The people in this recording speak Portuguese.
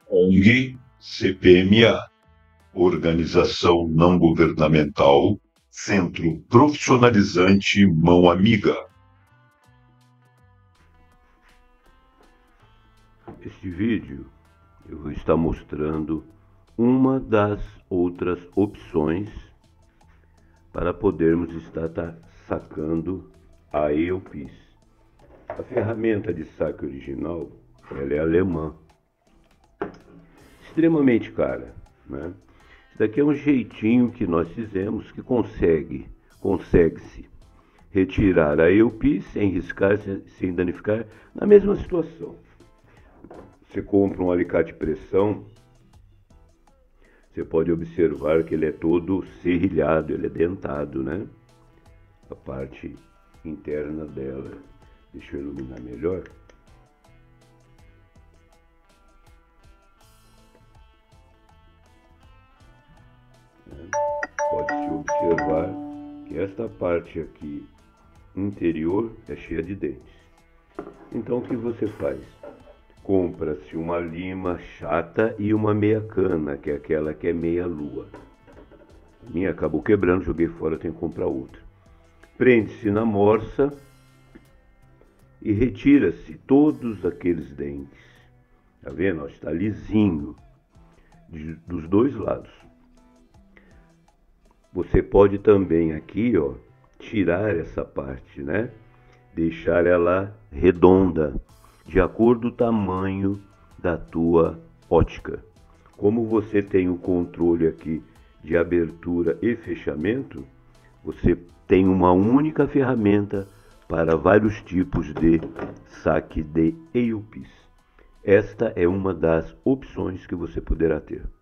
ONG CPMA, Organização Não Governamental, Centro Profissionalizante Mão Amiga. Este vídeo eu vou estar mostrando uma das outras opções para podermos estar sacando a EOPIS. A ferramenta de saque original, ela é alemã, extremamente cara, né? Isso daqui é um jeitinho que nós fizemos que consegue-se retirar a EOPIS sem riscar, sem danificar, na mesma situação. Você compra um alicate de pressão, você pode observar que ele é todo serrilhado, ele é dentado, né? A parte interna dela. Deixa eu iluminar melhor. Pode-se observar que esta parte aqui interior é cheia de dentes. Então o que você faz? Compra-se uma lima chata e uma meia cana, que é aquela que é meia lua. A minha acabou quebrando, joguei fora, tenho que comprar outra. Prende-se na morsa e retira-se todos aqueles dentes. Tá vendo? Está lisinho dos dois lados. Você pode também aqui, ó, tirar essa parte, né? Deixar ela redonda, de acordo com o tamanho da tua ótica. Como você tem o controle aqui de abertura e fechamento, você tem uma única ferramenta para vários tipos de saque de EOPIS. Esta é uma das opções que você poderá ter.